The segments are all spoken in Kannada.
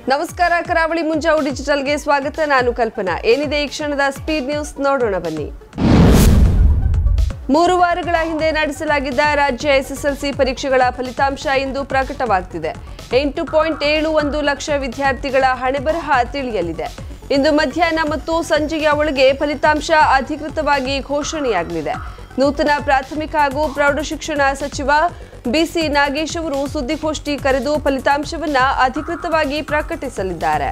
ನಮಸ್ಕಾರ ಕರಾವಳಿ ಮುಂಜಾವು ಡಿಜಿಟಲ್ಗೆ ಸ್ವಾಗತ. ನಾನು ಕಲ್ಪನಾ. ಏನಿದೆ ಈ ಕ್ಷಣದ ಸ್ಪೀಡ್ ನ್ಯೂಸ್ ನೋಡೋಣ ಬನ್ನಿ. 3 ವಾರಗಳ ಹಿಂದೆ ನಡೆಸಲಾಗಿದ್ದ ರಾಜ್ಯ ಎಸ್ಎಸ್ಎಲ್ಸಿ ಪರೀಕ್ಷೆಗಳ ಫಲಿತಾಂಶ ಇಂದು ಪ್ರಕಟವಾಗುತ್ತಿದೆ. 8.71 ಲಕ್ಷ ವಿದ್ಯಾರ್ಥಿಗಳ ಹಣೆಬರಹ ತಿಳಿಯಲಿದೆ. ಇಂದು ಮಧ್ಯಾಹ್ನ ಮತ್ತು ಸಂಜೆಯ ಒಳಗೆ ಫಲಿತಾಂಶ ಅಧಿಕೃತವಾಗಿ ಘೋಷಣೆಯಾಗಲಿದೆ. ನೂತನ ಪ್ರಾಥಮಿಕ ಹಾಗೂ ಪ್ರೌಢಶಿಕ್ಷಣ ಸಚಿವ ಬಿಸಿ ನಾಗೇಶ್ ಅವರು ಸುದ್ದಿಗೋಷ್ಠಿ ಕರೆದು ಫಲಿತಾಂಶವನ್ನು ಅಧಿಕೃತವಾಗಿ ಪ್ರಕಟಿಸಲಿದ್ದಾರೆ.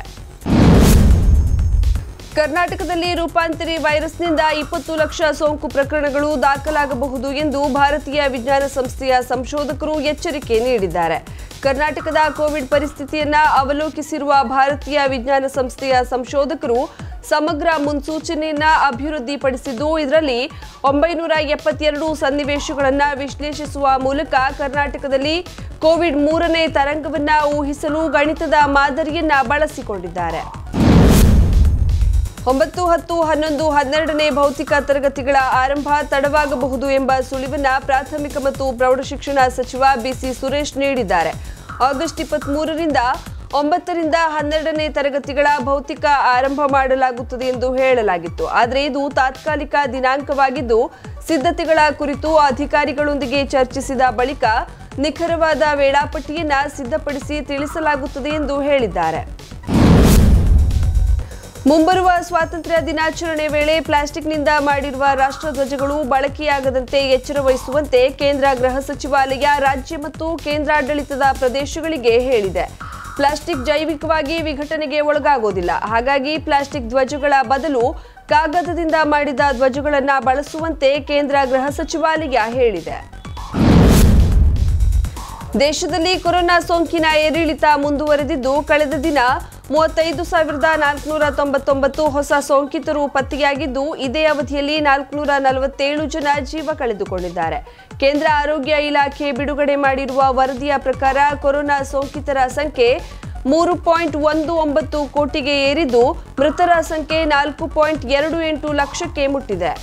ಕರ್ನಾಟಕದಲ್ಲಿ ರೂಪಾಂತರಿ ವೈರಸ್ನಿಂದ 20 ಲಕ್ಷ ಸೋಂಕು ಪ್ರಕರಣಗಳು ದಾಖಲಾಗಬಹುದು ಎಂದು ಭಾರತೀಯ ವಿಜ್ಞಾನ ಸಂಸ್ಥೆಯ ಸಂಶೋಧಕರು ಎಚ್ಚರಿಕೆ ನೀಡಿದ್ದಾರೆ. ಕರ್ನಾಟಕದ ಕೋವಿಡ್ ಪರಿಸ್ಥಿತಿಯನ್ನ ಅವಲೋಕಿಸಿರುವ ಭಾರತೀಯ ವಿಜ್ಞಾನ ಸಂಸ್ಥೆಯ ಸಂಶೋಧಕರು ಸಮಗ್ರ ಮುನ್ಸೂಚನೆಯನ್ನ ಅಭಿವೃದ್ಧಿಪಡಿಸಿದ್ದು, ಇದರಲ್ಲಿ 972 ಸನ್ನಿವೇಶಗಳನ್ನು ವಿಶ್ಲೇಷಿಸುವ ಮೂಲಕ ಕರ್ನಾಟಕದಲ್ಲಿ ಕೋವಿಡ್ 3ನೇ ತರಂಗವನ್ನ ಊಹಿಸಲು ಗಣಿತದ ಮಾದರಿಯನ್ನ ಬಳಸಿಕೊಂಡಿದ್ದಾರೆ. 9, 10, 11, 12ನೇ ಭೌತಿಕ ತರಗತಿಗಳ ಆರಂಭ ತಡವಾಗಬಹುದು ಎಂಬ ಸುಳಿವನ್ನ ಪ್ರಾಥಮಿಕ ಮತ್ತು ಪ್ರೌಢಶಿಕ್ಷಣ ಸಚಿವ ಬಿಸಿ ಸುರೇಶ್ ನೀಡಿದ್ದಾರೆ. ಆಗಸ್ಟ್ 23ರಿಂದ 9ರಿಂದ 12ನೇ ತರಗತಿಗಳ ಭೌತಿಕ ಆರಂಭ ಮಾಡಲಾಗುತ್ತದೆ ಎಂದು ಹೇಳಲಾಗಿತ್ತು. ಆದರೆ ಇದು ತಾತ್ಕಾಲಿಕ ದಿನಾಂಕವಾಗಿದ್ದು, ಸಿದ್ಧತೆಗಳ ಕುರಿತು ಅಧಿಕಾರಿಗಳೊಂದಿಗೆ ಚರ್ಚಿಸಿದ ಬಳಿಕ ನಿಖರವಾದ ವೇಳಾಪಟ್ಟಿಯನ್ನ ಸಿದ್ಧಪಡಿಸಿ ತಿಳಿಸಲಾಗುತ್ತದೆ ಎಂದು ಹೇಳಿದ್ದಾರೆ. ಮುಂಬರುವ ಸ್ವಾತಂತ್ರ್ಯ ದಿನಾಚರಣೆ ವೇಳೆ ಪ್ಲಾಸ್ಟಿಕ್ನಿಂದ ಮಾಡಿರುವ ರಾಷ್ಟ್ರಧ್ವಜಗಳು ಬಳಕೆಯಾಗದಂತೆ ಎಚ್ಚರ ವಹಿಸುವಂತೆ ಕೇಂದ್ರ ಗೃಹ ಸಚಿವಾಲಯ ರಾಜ್ಯ ಮತ್ತು ಕೇಂದ್ರಾಡಳಿತದ ಪ್ರದೇಶಗಳಿಗೆ ಹೇಳಿದೆ. ಪ್ಲಾಸ್ಟಿಕ್ ಜೈವಿಕವಾಗಿ ವಿಘಟನೆಗೆ ಒಳಗಾಗೋದಿಲ್ಲ. ಹಾಗಾಗಿ ಪ್ಲಾಸ್ಟಿಕ್ ಧ್ವಜಗಳ ಬದಲು ಕಾಗದದಿಂದ ಮಾಡಿದ ಧ್ವಜಗಳನ್ನು ಬಳಸುವಂತೆ ಕೇಂದ್ರ ಗೃಹ ಸಚಿವಾಲಯ ಹೇಳಿದೆ. ದೇಶದಲ್ಲಿ ಕೊರೋನಾ ಸೋಂಕಿನ ಏರಿಳಿತ ಮುಂದುವರೆದಿದ್ದು, ಕಳೆದ ದಿನ 35,499 ಹೊಸ ಸೋಂಕಿತರು ಪತ್ತೆಯಾಗಿದ್ದು, ಇದೇ ಅವಧಿಯಲ್ಲಿ 447 ಜನ ಜೀವ ಕಳೆದುಕೊಂಡಿದ್ದಾರೆ. ಕೇಂದ್ರ ಆರೋಗ್ಯ ಇಲಾಖೆ ಬಿಡುಗಡೆ ಮಾಡಿರುವ ವರದಿಯ ಪ್ರಕಾರ ಕೊರೋನಾ ಸೋಂಕಿತರ ಸಂಖ್ಯೆ 3.19 ಕೋಟಿಗೆ ಏರಿದ್ದು, ಮೃತರ ಸಂಖ್ಯೆ 4.28 ಲಕ್ಷಕ್ಕೆ ಮುಟ್ಟಿದೆ.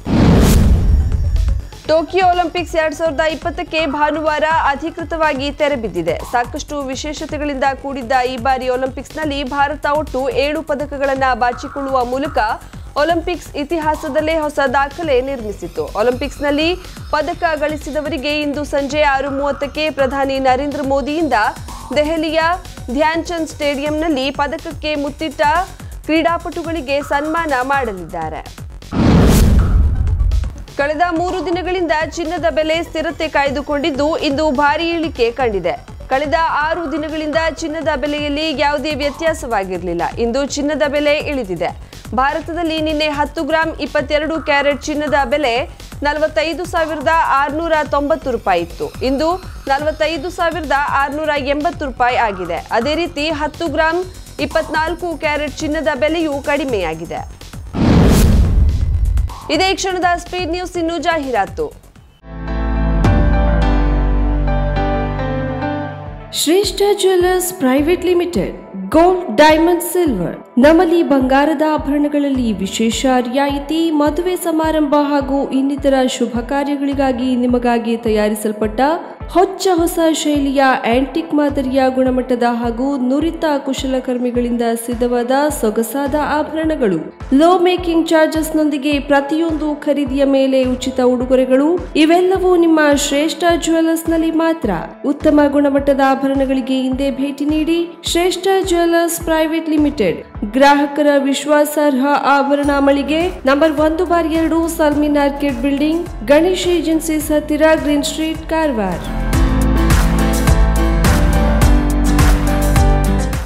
ಟೋಕಿಯೋ ಒಲಿಂಪಿಕ್ಸ್ 2020ಕ್ಕೆ ಭಾನುವಾರ ಅಧಿಕೃತವಾಗಿ ತೆರೆಬಿದ್ದಿದೆ. ಸಾಕಷ್ಟು ವಿಶೇಷತೆಗಳಿಂದ ಕೂಡಿದ್ದ ಈ ಬಾರಿ ಒಲಿಂಪಿಕ್ಸ್ನಲ್ಲಿ ಭಾರತ ಒಟ್ಟು 7 ಪದಕಗಳನ್ನು ಬಾಚಿಕೊಳ್ಳುವ ಮೂಲಕ ಒಲಿಂಪಿಕ್ಸ್ ಇತಿಹಾಸದಲ್ಲೇ ಹೊಸ ದಾಖಲೆ ನಿರ್ಮಿಸಿತು. ಒಲಿಂಪಿಕ್ಸ್ನಲ್ಲಿ ಪದಕ ಗಳಿಸಿದವರಿಗೆ ಇಂದು ಸಂಜೆ 6:30ಕ್ಕೆ ಪ್ರಧಾನಿ ನರೇಂದ್ರ ಮೋದಿಯಿಂದ ದೆಹಲಿಯ ಧ್ಯಾನ್ ಚಂದ್ ಸ್ಟೇಡಿಯಂನಲ್ಲಿ ಪದಕಕ್ಕೆ ಮುತ್ತಿಟ್ಟ ಕ್ರೀಡಾಪಟುಗಳಿಗೆ ಸನ್ಮಾನ ಮಾಡಲಿದ್ದಾರೆ. ಕಳೆದ 3 ದಿನಗಳಿಂದ ಚಿನ್ನದ ಬೆಲೆ ಸ್ಥಿರತೆ ಕಾಯ್ದುಕೊಂಡಿದ್ದು, ಇಂದು ಭಾರೀ ಇಳಿಕೆ ಕಂಡಿದೆ. ಕಳೆದ 6 ದಿನಗಳಿಂದ ಚಿನ್ನದ ಬೆಲೆಯಲ್ಲಿ ಯಾವುದೇ ವ್ಯತ್ಯಾಸವಾಗಿರಲಿಲ್ಲ. ಇಂದು ಚಿನ್ನದ ಬೆಲೆ ಇಳಿದಿದೆ. ಭಾರತದಲ್ಲಿ ನಿನ್ನೆ 10 ಗ್ರಾಂ 22 ಕ್ಯಾರೆಟ್ ಚಿನ್ನದ ಬೆಲೆ 45,690 ರೂಪಾಯಿ ಇತ್ತು. ಇಂದು 45,680 ರೂಪಾಯಿ ಆಗಿದೆ. ಅದೇ ರೀತಿ 10 ಗ್ರಾಂ 24 ಕ್ಯಾರೆಟ್ ಚಿನ್ನದ ಬೆಲೆಯೂ ಕಡಿಮೆಯಾಗಿದೆ. ಇದೇ ಕ್ಷಣದ ಸ್ಪೀಡ್ ನ್ಯೂಸ್. ಇನ್ನು ಜಾಹೀರಾತು. Shreshta jewellers private limited, gold, diamond, silver. ನಮ್ಮಲ್ಲಿ ಬಂಗಾರದ ಆಭರಣಗಳಲ್ಲಿ ವಿಶೇಷ ರಿಯಾಯಿತಿ. ಮದುವೆ ಸಮಾರಂಭ ಹಾಗೂ ಇನ್ನಿತರ ಶುಭ ಕಾರ್ಯಗಳಿಗಾಗಿ ನಿಮಗಾಗಿ ತಯಾರಿಸಲ್ಪಟ್ಟ ಹೊಸ ಶೈಲಿಯ ಆಂಟಿಕ್ ಮಾದರಿಯ ಗುಣಮಟ್ಟದ ಹಾಗೂ ನುರಿತ ಕುಶಲಕರ್ಮಿಗಳಿಂದ ಸಿದ್ಧವಾದ ಸೊಗಸಾದ ಆಭರಣಗಳು. ಲೋ ಮೇಕಿಂಗ್ ಚಾರ್ಜಸ್ ನೊಂದಿಗೆ ಪ್ರತಿಯೊಂದು ಖರೀದಿಯ ಮೇಲೆ ಉಚಿತ ಉಡುಗೊರೆಗಳು. ಇವೆಲ್ಲವೂ ನಿಮ್ಮ ಶ್ರೇಷ್ಠ ಜ್ಯುವೆಲ್ಲರ್ಸ್ ನಲ್ಲಿ ಮಾತ್ರ. ಉತ್ತಮ ಗುಣಮಟ್ಟದ ಆಭರಣಗಳಿಗೆ ಹಿಂದೆ ಭೇಟಿ ನೀಡಿ. ಶ್ರೇಷ್ಠ ಜ್ಯುವೆಲ್ಲರ್ಸ್ ಪ್ರೈವೇಟ್ ಲಿಮಿಟೆಡ್, ಗ್ರಾಹಕರ ವಿಶ್ವಾಸಾರ್ಹ ಆಭರಣ ಮಳಿಗೆ, ನಂಬರ್ 1/2 ಸಲ್ಮಿನ್ ಆರ್ಕಿಡ್ ಬಿಲ್ಡಿಂಗ್, ಗಣೇಶ್ ಏಜೆನ್ಸೀಸ್ ಹತ್ತಿರ, ಗ್ರೀನ್ ಸ್ಟ್ರೀಟ್, ಕಾರವಾರ.